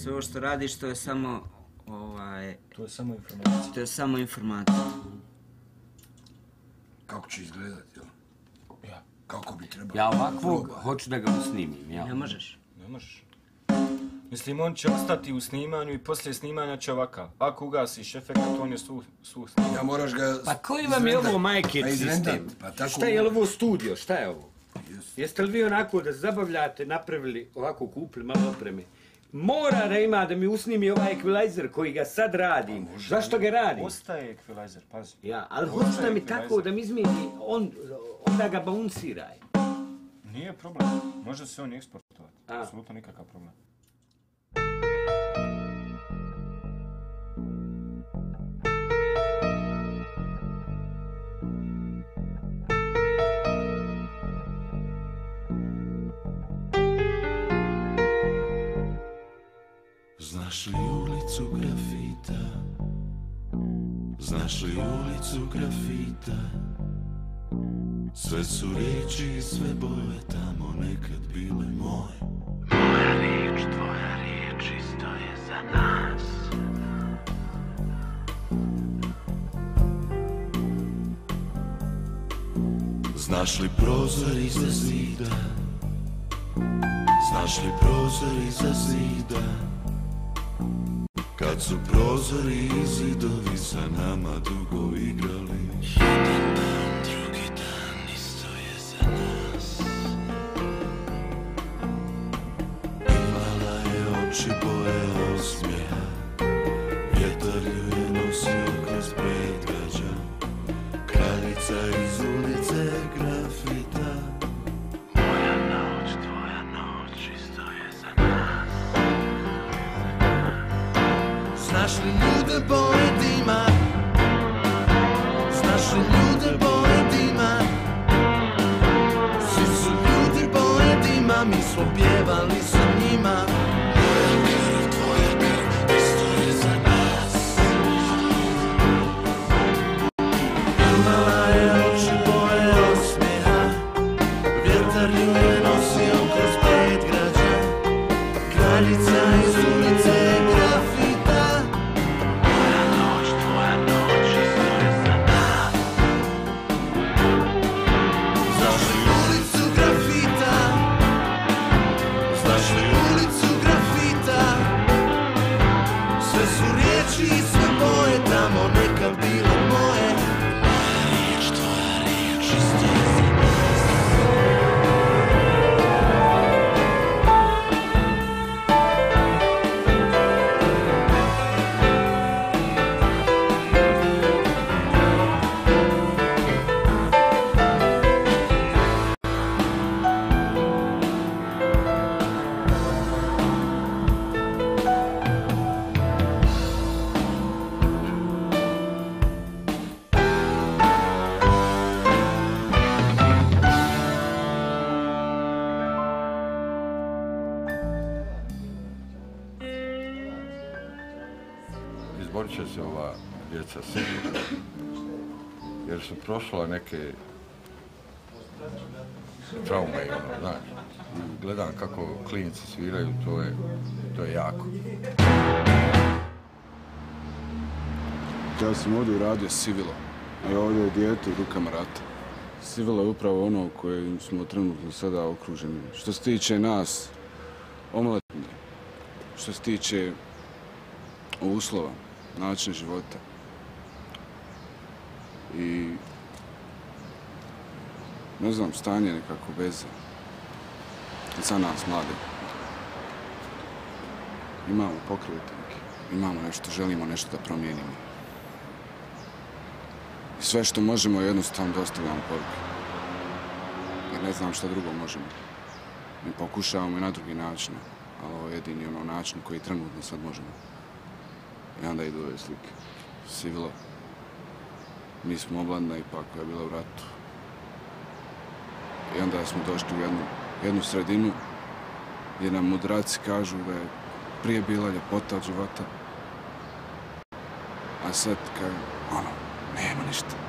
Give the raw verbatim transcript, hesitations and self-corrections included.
Sve ovo što radiš, to je samo, ovaj... To je samo informacija. To je samo informacija. Kako će izgledati, jel? Ja. Kako bi trebalo? Ja ovakvog hoću da ga usnimim, ja. Ne možeš. Ne možeš. Mislim, on će ostati u snimanju i poslije snimanja će ovakav. Ako ugasiš efekt, on je suh sniman. Ja moraš ga... Pa koji vam je ovo majke sistem? Šta je ovo studio, šta je ovo? Jeste li vi onako da zabavljate, napravili, ovako kupili malo opreme? Mora da ima da mi usnimi ovaj ekvilajzer koji ga sad radim. Zašto ga radim? Ostaje ekvilajzer, pazi. Ja, ali hoću da mi tako da mi izmijeni, onda ga bounciraj. Nije problem, može se on i eksportovati. Apsolutno nikakav problem. Znaš li ulicu Grafita? Znaš li ulicu Grafita? Sve su riječi i sve boje tamo nekad bile moje. Moja riječ, tvoja riječ isto je za nas. Znaš li prozor iza zida? Znaš li prozor iza zida? Kad su prozori i zidovi sa nama dugo igrali. Jedan dan, drugi dan, isto je za nas. Imala je oči boje osmijeha, vjetar ju je nosio kroz predgrađa. Kraljica iz ulice Grafita. Moja noć, tvoja noć, isto je za nas. Znaš li ljude boje dima? Znaš li ljude boje dima? Svi su ljudi boje dima, mi smo pjevali sa njima. Moja krv, tvoja krv, isto je za nas. Imala je oči boje osmijeha, vjetar ju je nosio kroz predgrađa. Kraljica iz ulice Grafita. Moja noć, tvoja noć, isto je za nas. Znaš li ulicu Grafita? Znaš li ulicu Grafita? Sve su riječi i sve boje tamo nekad bile moje. Moja riječ, tvoja riječ, isto je za nas. Izborit će se ova djeca sigurno, jer su prošla neke traume, ono, znaš. I gledam kako klinci sviraju, to je, to je jako. Ja sam ovdje uradio Sivilo i ovdje je dijete u rukama rata. Sivilo je upravo ono koje smo trenutno sada okruženi. Što se tiče nas, omladine, što se tiče uslova, način života. I ne znam, stanje nekako veze za nas mlade. Imamo pokret neki, imamo nešto, želimo nešto da promijenimo. I sve što možemo jednostavno dostavljamo poruke. Jer ne znam šta drugo možemo. Mi pokušavamo i na drugi način, ali ovo je jedini ono način koji trenutno sad možemo. I onda idu ove slike. Sivilo. Mi smo omladina ipak koja je bila u ratu. I onda smo došli u jednu, jednu sredinu gdje nam mudraci kažu da je prije bila ljepota od života. A sad kažu, ono, nema ništa.